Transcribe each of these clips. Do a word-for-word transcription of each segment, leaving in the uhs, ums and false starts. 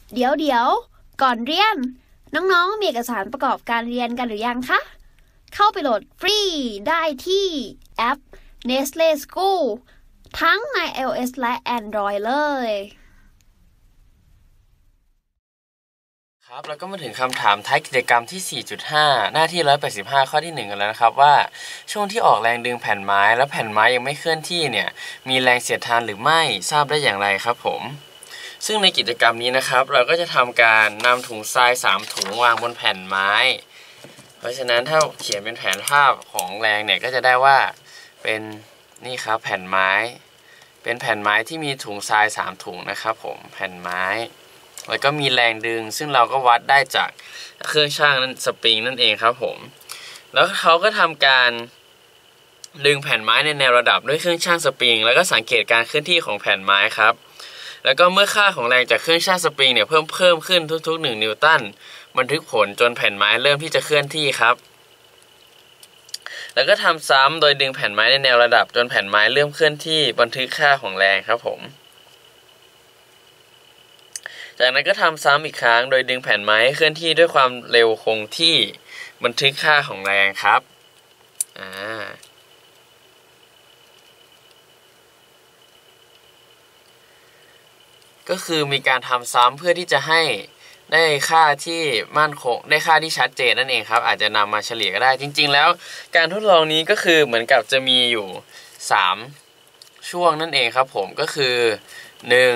เดี๋ยวเดี๋ยวก่อนเรียนน้องๆมีเอกสารประกอบการเรียนกันหรือยังคะเข้าไปโหลดฟรีได้ที่แอป Nestle School ทั้งใน iOS และ Android เลยครับแล้วก็มาถึงคำถามท้ายกิจกรรมที่ สี่จุดห้า หน้าที่ หนึ่งร้อยแปดสิบห้า ข้อที่หนึ่งกันแล้วนะครับว่าช่วงที่ออกแรงดึงแผ่นไม้และแผ่นไม้ยังไม่เคลื่อนที่เนี่ยมีแรงเสียดทานหรือไม่ทราบได้อย่างไรครับผมซึ่งในกิจกรรมนี้นะครับเราก็จะทำการนำถุงทรายสามถุงวางบนแผ่นไม้เพราะฉะนั้นถ้าเขียนเป็นแผนภาพของแรงเนี่ยก็จะได้ว่าเป็นนี่ครับแผ่นไม้เป็นแผ่นไม้ที่มีถุงทรายสามถุงนะครับผมแผ่นไม้แล้วก็มีแรงดึงซึ่งเราก็วัดได้จากเครื่องชั่งนั้นสปริงนั่นเองครับผมแล้วเขาก็ทำการดึงแผ่นไม้ในแนวระดับด้วยเครื่องชั่งสปริงแล้วก็สังเกตการเคลื่อนที่ของแผ่นไม้ครับแล้วก็เมื่อค่าของแรงจากเครื่องชั่งสปริงเนี่ยเพิ่มเพิ่มขึ้นทุกๆหนึ่งนิวตันบันทึกผลจนแผ่นไม้เริ่มที่จะเคลื่อนที่ครับแล้วก็ทำซ้ำโดยดึงแผ่นไม้ในแนวระดับจนแผ่นไม้เริ่มเคลื่อนที่บันทึกค่าของแรงครับผมจากนั้นก็ทำซ้ำอีกครั้งโดยดึงแผ่นไม้ให้เคลื่อนที่ด้วยความเร็วคงที่บันทึกค่าของแรงครับอ่าก็คือมีการทำซ้ำเพื่อที่จะให้ได้ค่าที่มั่นคงได้ค่าที่ชัดเจนนั่นเองครับอาจจะนำมาเฉลี่ยก็ได้จริงๆแล้วการทดลองนี้ก็คือเหมือนกับจะมีอยู่สามช่วงนั่นเองครับผมก็คือหนึ่ง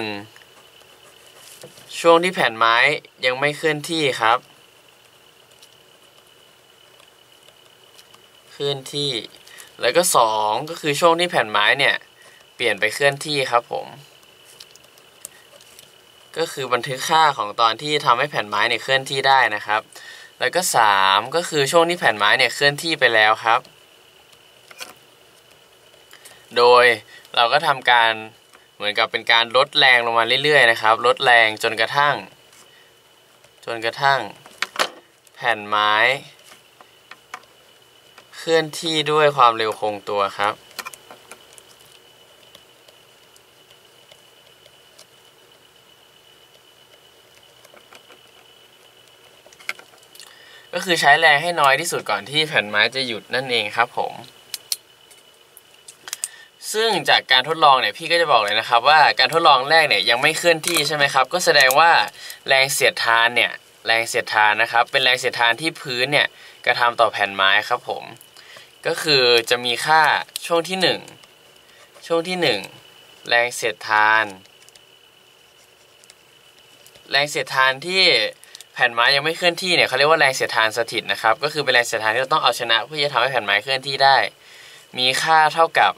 ช่วงที่แผ่นไม้ยังไม่เคลื่อนที่ครับเคลื่อนที่แล้วก็สองก็คือช่วงที่แผ่นไม้เนี่ยเปลี่ยนไปเคลื่อนที่ครับผมก็คือบันทึกค่าของตอนที่ทำให้แผ่นไม้เนี่ยเคลื่อนที่ได้นะครับแล้วก็สามก็คือช่วงที่แผ่นไม้เนี่ยเคลื่อนที่ไปแล้วครับโดยเราก็ทำการเหมือนกับเป็นการลดแรงลงมาเรื่อยๆนะครับลดแรงจนกระทั่งจนกระทั่งแผ่นไม้เคลื่อนที่ด้วยความเร็วคงตัวครับก็คือใช้แรงให้น้อยที่สุดก่อนที่แผ่นไม้จะหยุดนั่นเองครับผมซึ่งจากการทดลองเนี่ยพี่ก็จะบอกเลยนะครับว่าการทดลองแรกเนี่ยยังไม่เคลื่อนที่ใช่ไหมครับก็แสดงว่าแรงเสียดทานเนี่ยแรงเสียดทานนะครับเป็นแรงเสียดทานที่พื้นเนี่ยกระทำต่อแผ่นไม้ครับผมก็คือจะมีค่าช่วงที่หนึ่งช่วงที่หนึ่งแรงเสียดทานแรงเสียดทานที่แผ่นไม้ยังไม่เคลื่อนที่เนี่ยเขาเรียกว่าแรงเสียดทานสถิตนะครับก็คือเป็นแรงเสียดทานที่เราต้องเอาชนะเพื่อจะทำให้แผ่นไม้เคลื่อนที่ได้มีค่าเท่ากับ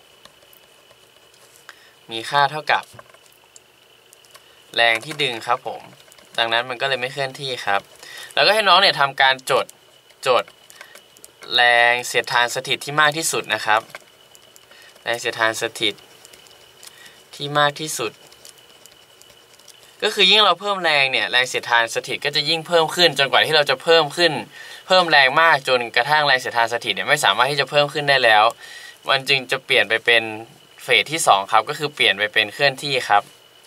มีค่าเท่ากับแรงที่ดึงครับผมดังนั้นมันก็เลยไม่เคลื่อนที่ครับแล้วก็ให้น้องเนี่ยทำการจดจดแรงเสียดทานสถิตที่มากที่สุดนะครับแรงเสียดทานสถิตที่มากที่สุดก็คือยิ่งเราเพิ่มแรงเนี่ยแรงเสียดทานสถิตก็จะยิ่งเพิ่มขึ้นจนกว่าที่เราจะเพิ่มขึ้นเพิ่มแรงมากจนกระทั่งแรงเสียดทานสถิตเนี่ยไม่สามารถที่จะเพิ่มขึ้นได้แล้วมันจึงจะเปลี่ยนไปเป็นเฟสที่สองครับก็คือเปลี่ยนไปเป็นเคลื่อนที่ครับ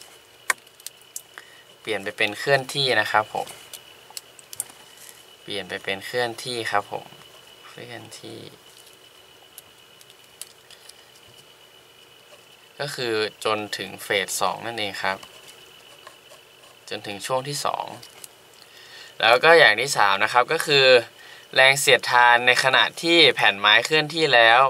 เปลี่ยนไปเป็นเคลื่อนที่นะครับผมเปลี่ยนไปเป็นเคลื่อนที่ครับผมเคลื่อนที่ก็คือจนถึงเฟสสองนั่นเองครับจนถึงช่วงที่สองแล้วก็อย่างที่สามนะครับก็คือแรงเสียดทานในขณะที่แผ่นไม้เคลื่อนที่แล้ว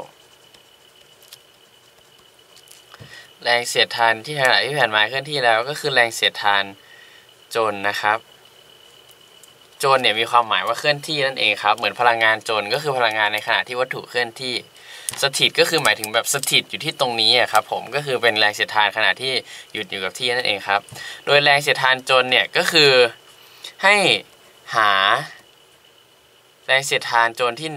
แรงเสียดทานที่ขณะที่แผ่นไม้เคลื่อนที่แล้วก็คือแรงเสียดทานจนนะครับจนเนี่ยมีความหมายว่าเคลื่อนที่นั่นเองครับเหมือนพลังงานจนก็คือพลังงานในขณะที่วัตถุเคลื่อนที่สถิตก็คือหมายถึงแบบสถิตอยู่ที่ตรงนี้ครับผมก็คือเป็นแรงเสียดทานขณะที่หยุดอยู่กับที่นั่นเองครับโดยแรงเสียดทานจนเนี่ยก็คือให้หาแรงเสียดทานจนที่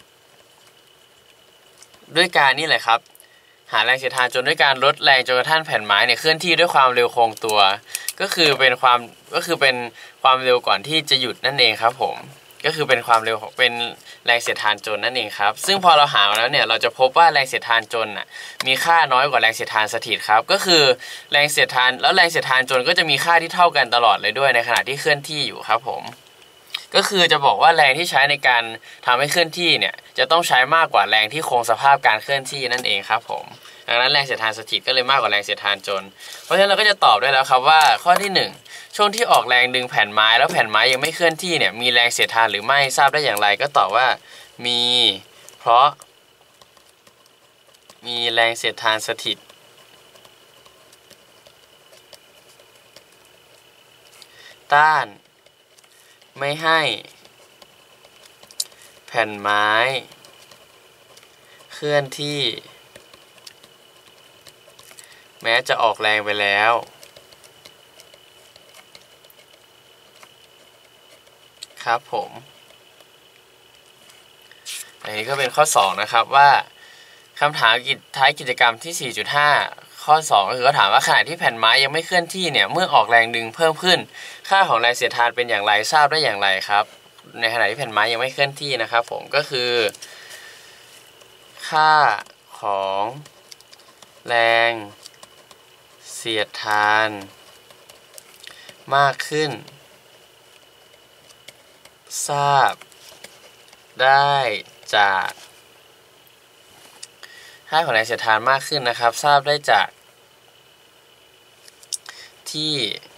ด้วยการนี่แหละครับหาแรงเสียดทานจนด้วยการลดแรงจนกระทั่งแผ่นไม้เนี่ยเคลื่อนที่ด้วยความเร็วคงตัวก็คือเป็นความก็คือเป็นความเร็วก่อนที่จะหยุดนั่นเองครับผมก็คือเป็นความเร็วของเป็นแรงเสียดทานจนนั่นเองครับซึ่งพอเราหาแล้วเนี่ยเราจะพบว่าแรงเสียดทานจนน่ะมีค่าน้อยกว่าแรงเสียดทานสถิตครับก็คือแรงเสียดทานแล้วแรงเสียดทานจนก็จะมีค่าที่เท่ากันตลอดเลยด้วยในขณะที่เคลื่อนที่อยู่ครับผมก็คือจะบอกว่าแรงที่ใช้ในการทำให้เคลื่อนที่เนี่ยจะต้องใช้มากกว่าแรงที่คงสภาพการเคลื่อนที่นั่นเองครับผมดังนั้นแรงเสียดทานสถิตก็เลยมากกว่าแรงเสียดทานจนเพราะฉะนั้นเราก็จะตอบได้แล้วครับว่าข้อที่หนึ่งช่วงที่ออกแรงดึงแผ่นไม้แล้วแผ่นไม้ยังไม่เคลื่อนที่เนี่ยมีแรงเสียดทานหรือไม่ทราบได้อย่างไรก็ตอบว่ามีเพราะมีแรงเสียดทานสถิตต้านไม่ให้แผ่นไม้เคลื่อนที่แม้จะออกแรงไปแล้วครับผมอันนี้ก็เป็นข้อสองนะครับว่าคำถามท้ายกิจกรรมที่ สี่จุดห้า ข้อสองก็คือเขาถามว่าขณะที่แผ่นไม้ยังไม่เคลื่อนที่เนี่ยเมื่อออกแรงดึงเพิ่มขึ้นค่าของแรงเสียดทานเป็นอย่างไรทราบได้อย่างไรครับในขณะที่แผ่นไม้ยังไม่เคลื่อนที่นะครับผมก็คือค่าของแรงเสียดทานมากขึ้นทราบได้จากค่าของแรงเสียดทานมากขึ้นนะครับทราบได้จากที่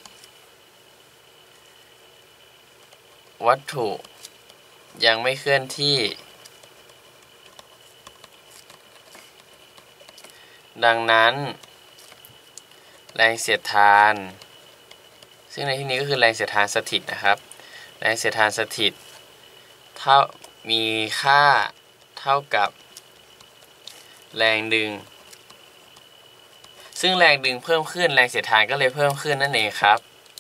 วัตถุยังไม่เคลื่อนที่ดังนั้นแรงเสียดทานซึ่งในที่นี้ก็คือแรงเสียดทานสถิตนะครับแรงเสียดทานสถิตเท่ามีค่าเท่ากับแรงดึงซึ่งแรงดึงเพิ่มขึ้นแรงเสียดทานก็เลยเพิ่มขึ้นนั่นเองครับ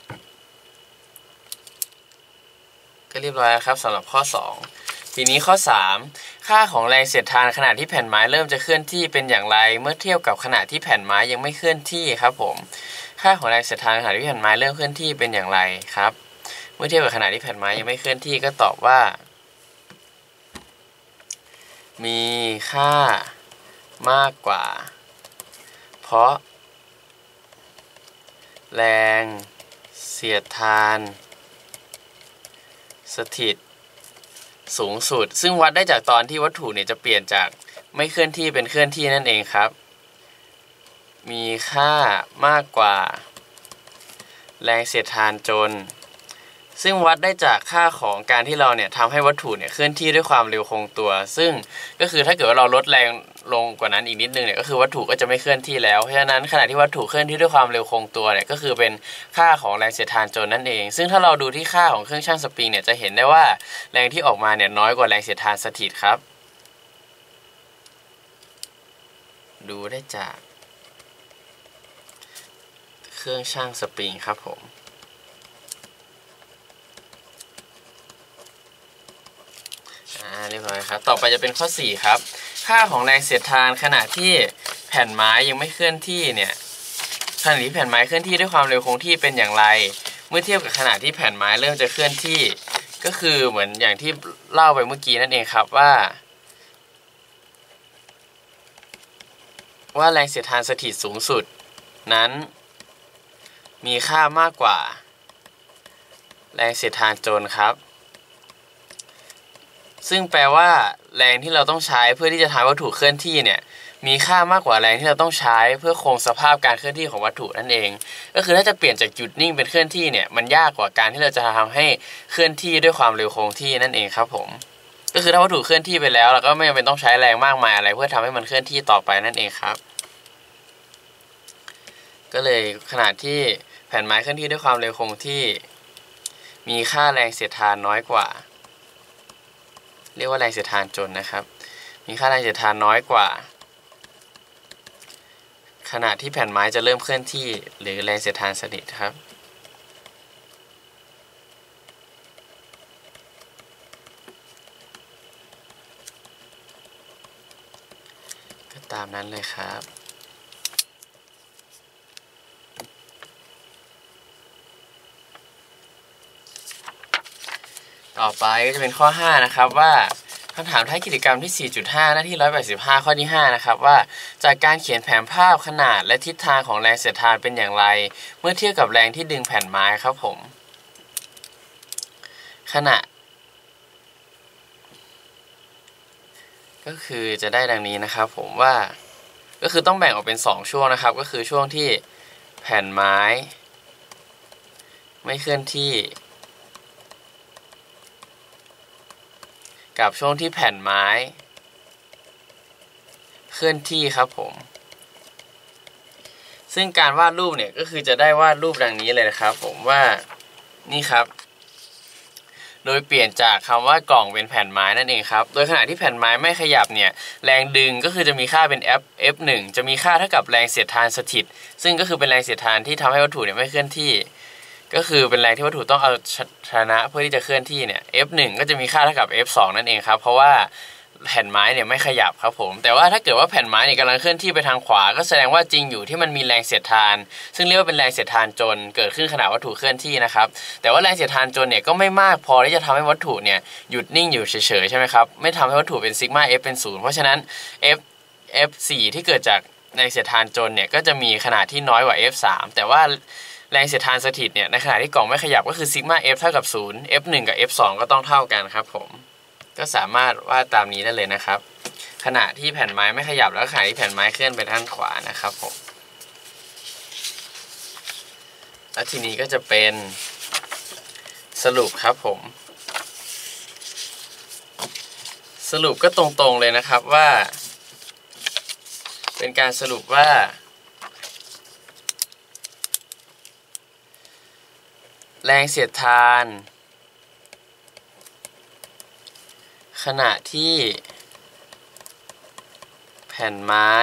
ก็เรียบร้อยแล้วครับสำหรับข้อสองทีนี้ข้อสามค่าของแรงเสียดทานขณะที่แผ่นไม้เริ่มจะเคลื่อนที่เป็นอย่างไรเมื่อเทียบกับขณะที่แผ่นไม้ยังไม่เคลื่อนที่ครับผมค่าของแรงเสียดทานขณะที่แผ่นไม้เริ่มเคลื่อนที่เป็นอย่างไรครับเมื่อเทียบกับขณะที่แผ่นไม้ยังไม่เคลื่อนที่ก็ตอบว่ามีค่ามากกว่าเพราะแรงเสียดทานสถิตสูงสุดซึ่งวัดได้จากตอนที่วัตถุเนี่ยจะเปลี่ยนจากไม่เคลื่อนที่เป็นเคลื่อนที่นั่นเองครับมีค่ามากกว่าแรงเสียดทานจนซึ่งวัดได้จากค่าของการที่เราเนี่ยทำให้วัตถุเนี่ยเคลื่อนที่ด้วยความเร็วคงตัวซึ่งก็คือถ้าเกิดว่าเราลดแรงลงกว่านั้นอีกนิดนึงเนี่ยก็คือวัตถุก็จะไม่เคลื่อนที่แล้วเพราะฉะนั้นขณะที่วัตถุเคลื่อนที่ด้วยความเร็วคงตัวเนี่ยก็คือเป็นค่าของแรงเสียดทานจนนั่นเองซึ่งถ้าเราดูที่ค่าของเครื่องชั่งสปริงเนี่ยจะเห็นได้ว่าแรงที่ออกมาเนี่ยน้อยกว่าแรงเสียดทานสถิตครับดูได้จากเครื่องชั่งสปริงครับผมอ่าเรียบร้อยครับต่อไปจะเป็นข้อสี่ครับค่าของแรงเสียดทานขณะที่แผ่นไม้ยังไม่เคลื่อนที่เนี่ยขณะที่แผ่นไม้เคลื่อนที่ด้วยความเร็วคงที่เป็นอย่างไรเมื่อเทียบกับขณะที่แผ่นไม้เริ่มจะเคลื่อนที่ก็คือเหมือนอย่างที่เล่าไปเมื่อกี้นั่นเองครับว่าว่าแรงเสียดทานสถิตสูงสุดนั้นมีค่ามากกว่าแรงเสียดทานจนครับซึ่งแปลว่าแรงที่เราต้องใช้เพื่อที่จะทำวัตถุเคลื่อนที่เนี่ยมีค่ามากกว่าแรงที่เราต้องใช้เพื่อคงสภาพการเคลื่อนที่ของวัตถุนั่นเองก็คือถ้าจะเปลี่ยนจากหยุดนิ่งเป็นเคลื่อนที่เนี่ยมันยากกว่าการที่เราจะทำให้เคลื่อนที่ด้วยความเร็วคงที่นั่นเองครับผมก็คือถ้าวัตถุเคลื่อนที่ไปแล้วเราก็ไม่จำเป็นต้องใช้แรงมากมายอะไรเพื่อทำให้มันเคลื่อนที่ต่อไปนั่นเองครับก็เลยขณะที่แผ่นไม้เคลื่อนที่ด้วยความเร็วคงที่มีค่าแรงเสียดทานน้อยกว่าเรียกว่าแรงเสียดทานจนนะครับมีค่าแรงเสียดทานน้อยกว่าขณะที่แผ่นไม้จะเริ่มเคลื่อนที่หรือแรงเสียดทานสถิตครับก็ตามนั้นเลยครับตต่อไปก็จะเป็นข้อห้านะครับว่าคำถามท้ายกิจกรรมที่ สี่จุดห้า หน้าที่หนึ่งร้อยแปดสิบห้าข้อที่ห้านะครับว่าจากการเขียนแผนภาพขนาดและทิศทางของแรงเสียดทานเป็นอย่างไรเมื่อเทียบกับแรงที่ดึงแผ่นไม้ครับผมขณะก็คือจะได้ดังนี้นะครับผมว่าก็คือต้องแบ่งออกเป็นสองช่วงนะครับก็คือช่วงที่แผ่นไม้ไม่เคลื่อนที่กับช่วงที่แผ่นไม้เคลื่อนที่ครับผมซึ่งการวาดรูปเนี่ยก็คือจะได้วาดรูปดังนี้เลยนะครับผมว่านี่ครับโดยเปลี่ยนจากคำว่ากล่องเป็นแผ่นไม้นั่นเองครับโดยขณะที่แผ่นไม้ไม่ขยับเนี่ยแรงดึงก็คือจะมีค่าเป็น F เอฟ หนึ่ง จะมีค่าเท่ากับแรงเสียดทานสถิตซึ่งก็คือเป็นแรงเสียดทานที่ทำให้วัตถุเนี่ยไม่เคลื่อนที่ก็คือเป็นแรงที่วัตถุต้องเอาชนะเพื่อที่จะเคลื่อนที่เนี่ย เอฟ หนึ่ง ก็จะมีค่าเท่ากับ เอฟ สอง นั่นเองครับเพราะว่าแผ่นไม้เนี่ยไม่ขยับครับผมแต่ว่าถ้าเกิดว่าแผ่นไม้เนี่ยกำลังเคลื่อนที่ไปทางขวาก็แสดงว่าจริงอยู่ที่มันมีแรงเสียดทานซึ่งเรียกว่าเป็นแรงเสียดทานจนเกิดขึ้นขณะวัตถุเคลื่อนที่นะครับแต่ว่าแรงเสียดทานจนเนี่ยก็ไม่มากพอที่จะทำให้วัตถุเนี่ยหยุดนิ่งอยู่เฉยๆใช่ไหมครับไม่ทำให้วัตถุเป็นซิกมา F เป็นศูนย์เพราะฉะนั้น F เอฟ สี่ ที่เกิดจากแรงเสียดทานจนเนี่ยก็จะมีขนาดที่น้อยกว่า เอฟ สาม แต่ว่าแรงเสียดทานสถิตเนี่ยในขณะที่กล่องไม่ขยับก็คือซิกมา F เท่ากับศูนย์ เอฟ หนึ่ง กับ เอฟ สอง ก็ต้องเท่ากันครับผมก็สามารถวาดตามนี้ได้เลยนะครับขณะที่แผ่นไม้ไม่ขยับแล้วขณะที่แผ่นไม้เคลื่อนไปด้านขวานะครับผมและทีนี้ก็จะเป็นสรุปครับผมสรุปก็ตรงๆเลยนะครับว่าเป็นการสรุปว่าแรงเสียดทานขณะที่แผ่นไม้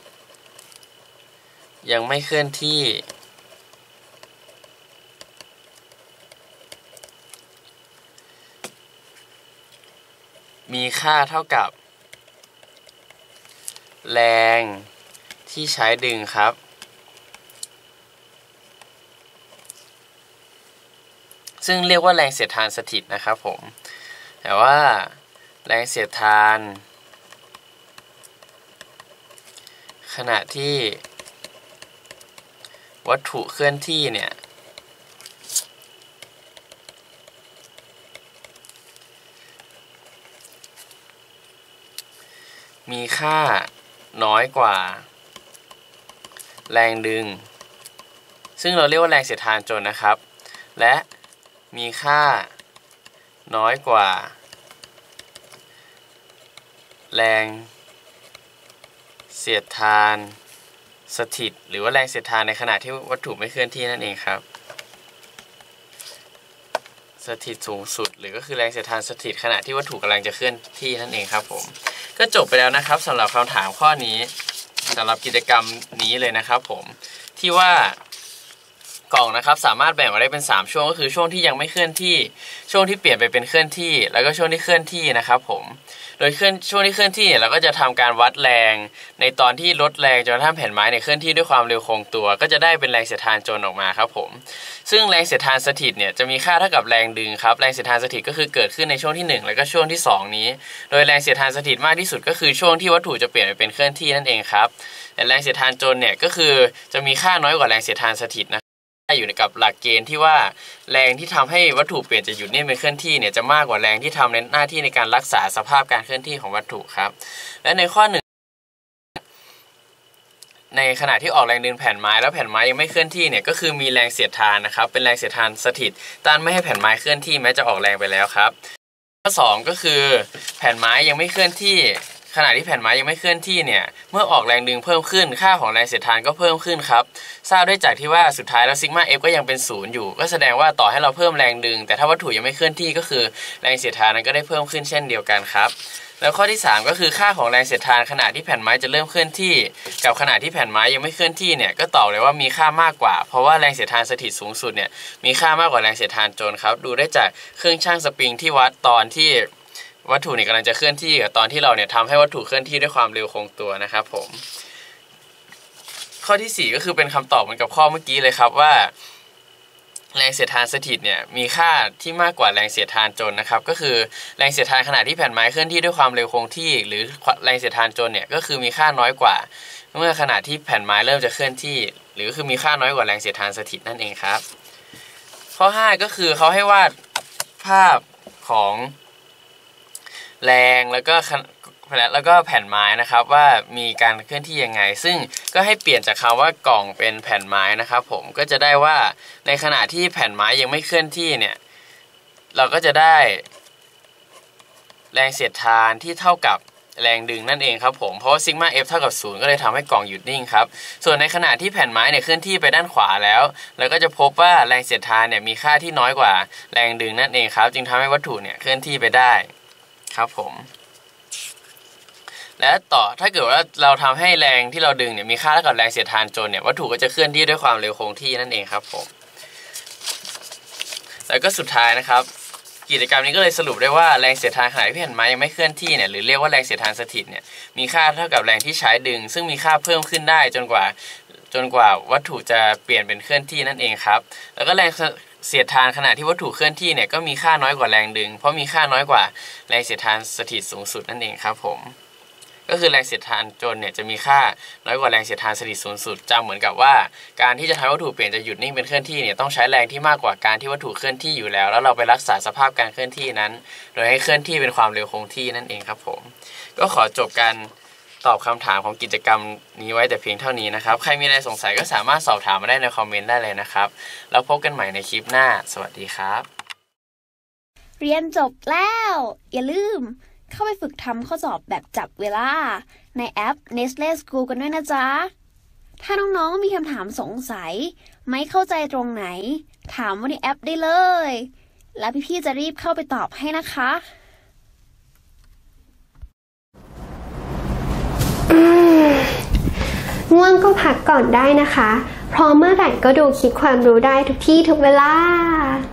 ยังไม่เคลื่อนที่มีค่าเท่ากับแรงที่ใช้ดึงครับซึ่งเรียกว่าแรงเสียดทานสถิตนะครับผมแต่ว่าแรงเสียดทานขณะที่วัตถุเคลื่อนที่เนี่ยมีค่าน้อยกว่าแรงดึงซึ่งเราเรียกว่าแรงเสียดทานจนนะครับและมีค่าน้อยกว่าแรงเสียดทานสถิตหรือว่าแรงเสียดทานในขณะที่วัตถุไม่เคลื่อนที่นั่นเองครับสถิตสูงสุดหรือก็คือแรงเสียดทานสถิตขณะที่วัตถุกำลังจะเคลื่อนที่นั่นเองครับผมก็จบไปแล้วนะครับสำหรับคำถามข้อนี้สำหรับกิจกรรมนี้เลยนะครับผมที่ว่ากล่องนะครับสามารถแบ่งออกได้เป็นสามช่วงก็คือช่วงที่ยังไม่เคลื่อนที่ช่วงที่เปลี่ยนไปเป็นเคลื่อนที่แล้วก็ช่วงที่เคลื่อนที่นะครับผมโดยเคลื่อนช่วงที่เคลื่อนที่เราก็จะทำการวัดแรงในตอนที่ลดแรงจนกระทั่งแผ่นไม้เนี่ยเคลื่อนที่ด้วยความเร็วคงตัวก็จะได้เป็นแรงเสียดทานจนออกมาครับผมซึ่งแรงเสียดทานสถิตเนี่ยจะมีค่าเท่ากับแรงดึงครับแรงเสียดทานสถิตก็คือเกิดขึ้นในช่วงที่หนึ่งแล้วก็ช่วงที่สองนี้โดยแรงเสียดทานสถิตมากที่สุดก็คือช่วงที่วัตถุจะเปลี่ยนไปเป็นเคลื่อนที่นั่นเองครับแต่แรงเสียดทานจนเนี่ยก็คือจะมีค่าน้อยกว่าแรงเสียดทานสถิตนะอยู่ในกับหลักเกณฑ์ที่ว่าแรงที่ทำให้วัตถุเปลี่ยนจากหยุดนิ่งเป็นเคลื่อนที่เนี่ยจะมากกว่าแรงที่ทำในหน้าที่ในการรักษาสภาพการเคลื่อนที่ของวัตถุครับและในข้อหนึ่งในขณะที่ออกแรงดึงแผ่นไม้แล้วแผ่นไม้ยังไม่เคลื่อนที่เนี่ยก็คือมีแรงเสียดทานนะครับเป็นแรงเสียดทานสถิตต้านไม่ให้แผ่นไม้เคลื่อนที่แม้จะออกแรงไปแล้วครับข้อสองก็คือแผ่นไม้ยังไม่เคลื่อนที่ขณะที่แผ่นไม้ยังไม่เคลื่อนที่เนี่ยเมื่อออกแรงดึงเพิ่มขึ้นค่าของแรงเสียดทานก็เพิ่มขึ้นครับทราบได้จากที่ว่าสุดท้ายแล้วซิกมา F ก็ยังเป็นศูนย์อยู่ก็แสดงว่าต่อให้เราเพิ่มแรงดึงแต่ถ้าวัตถุยังไม่เคลื่อนที่ก็คือแรงเสียดทานนั้นก็ได้เพิ่มขึ้นเช่นเดียวกันครับแล้วข้อที่สามก็คือค่าของแรงเสียดทานขณะที่แผ่นไม้จะเริ่มเคลื่อนที่กับขณะที่แผ่นไม้ยังไม่เคลื่อนที่เนี่ยก็ตอบเลยว่ามีค่ามากกว่าเพราะว่าแรงเสียดทานสถิตสูงสุดเนี่ยมีค่ามากกว่าแรงเสียดทานจนครับดูได้จากเครื่องชั่งสปริงที่วัดตอนที่วัตถุเนี่ยกำลังจะเคลื่อนที่กับตอนที่เราเนี่ยทำให้วัตถุเคลื่อนที่ด้วยความเร็วคงตัวนะครับผมข้อที่สี่ก็คือเป็นคำตอบเหมือนกับข้อเมื่อกี้เลยครับว่าแรงเสียดทานสถิตเนี่ยมีค่าที่มากกว่าแรงเสียดทานจนนะครับก็คือแรงเสียดทานขณะที่แผ่นไม้เคลื่อนที่ด้วยความเร็วคงที่หรือแรงเสียดทานจนเนี่ยก็คือมีค่าน้อยกว่าเมื่อขณะที่แผ่นไม้เริ่มจะเคลื่อนที่หรือคือมีค่าน้อยกว่าแรงเสียดทานสถิตนั่นเองครับข้อห้าก็คือเขาให้วาดภาพของแรงแล้วก็แล้วก็แผ่นไม้นะครับว่ามีการเคลื่อนที่ยังไงซึ่งก็ให้เปลี่ยนจากคำว่ากล่องเป็นแผ่นไม้นะครับผมก็จะได้ว่าในขณะที่แผ่นไม้ยังไม่เคลื่อนที่เนี่ยเราก็จะได้แรงเสียดทานที่เท่ากับแรงดึงนั่นเองครับผมเพราะว่าซิกมา F เท่ากับศูนย์ก็เลยทำให้กล่องหยุดนิ่งครับส่วนในขณะที่แผ่นไม้เนี่ยเคลื่อนที่ไปด้านขวาแล้วเราก็จะพบว่าแรงเสียดทานเนี่ยมีค่าที่น้อยกว่าแรงดึงนั่นเองครับจึงทำให้วัตถุเนี่ยเคลื่อนที่ไปได้ครับผมและต่อถ้าเกิดว่าเราทำให้แรงที่เราดึงเนี่ยมีค่าเท่ากับแรงเสียดทานจนเนี่ยวัตถุก็จะเคลื่อนที่ด้วยความเร็วคงที่นั่นเองครับผมแล้วก็สุดท้ายนะครับกิจกรรมนี้ก็เลยสรุปได้ว่าแรงเสียดทานขณะที่แผ่นไม้ยังไม่เคลื่อนที่เนี่ยหรือเรียกว่าแรงเสียดทานสถิตเนี่ยมีค่าเท่ากับแรงที่ใช้ดึงซึ่งมีค่าเพิ่มขึ้นได้จนกว่าจนกว่าวัตถุจะเปลี่ยนเป็นเคลื่อนที่นั่นเองครับแล้วก็แรงเสียดทานขณะที่วัตถุเคลื่อนที่เนี่ยก็มีค่าน้อยกว่าแรงดึงเพราะมีค่าน้อยกว่าแรงเสียดทานสถิตสูงสุดนั่นเองครับผมก็คือแรงเสียดทานจนเนี่ยจะมีค่าน้อยกว่าแรงเสียดทานสถิตสูงสุดจำเหมือนกับว่าการที่จะทำวัตถุเปลี่ยนจะหยุดนิ่งเป็นเคลื่อนที่เนี่ยต้องใช้แรงที่มากกว่าการที่วัตถุเคลื่อนที่อยู่แล้วแล้วเราไปรักษาสภาพการเคลื่อนที่นั้นโดยให้เคลื่อนที่เป็นความเร็วคงที่นั่นเองครับผมก็ขอจบการตอบคำถามของกิจกรรมนี้ไว้แต่เพียงเท่านี้นะครับใครมีอะไรสงสัยก็สามารถสอบถามมาได้ในคอมเมนต์ได้เลยนะครับแล้วพบกันใหม่ในคลิปหน้าสวัสดีครับเรียนจบแล้วอย่าลืมเข้าไปฝึกทำข้อสอบแบบจับเวลาในแอป Nestle School กันด้วยนะจ๊ะถ้าน้องๆมีคำถามสงสัยไม่เข้าใจตรงไหนถามว่าในแอปได้เลยแล้วพี่ๆจะรีบเข้าไปตอบให้นะคะง่วงก็พักก่อนได้นะคะเพราะเมื่อไหร่ก็ดูคลิปความรู้ได้ทุกที่ทุกเวลา